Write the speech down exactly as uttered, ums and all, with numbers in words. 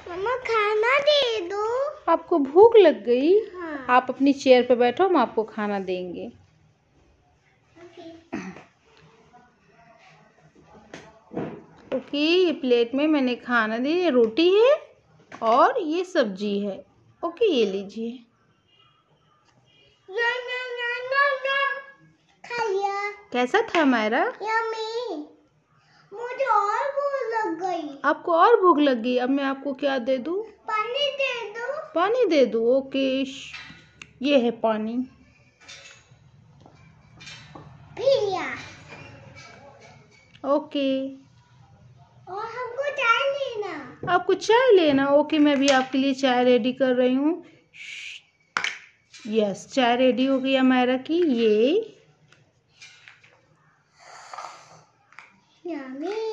मम्मा खाना दे दो। आपको भूख लग गई? हाँ। आप अपनी चेयर पे बैठो, हम आपको खाना देंगे। ओके, ये प्लेट में मैंने खाना दी, ये रोटी है और ये सब्जी है। ओके, ये लीजिए। या, या, या, या, या। खा लिया। कैसा था मायरा? यम्मी। मुझे और भूख लग गई। आपको और भूख लग गई? अब मैं आपको क्या दे दूं? पानी दे दो। पानी दे दूं? ओके, ये है पानी। पी लिया। ओके। और हमको चाय लेना। आपको चाय लेना? ओके, मैं भी आपके लिए चाय रेडी कर रही हूँ। यस, चाय रेडी हो गई मायरा की। ये यम्मी।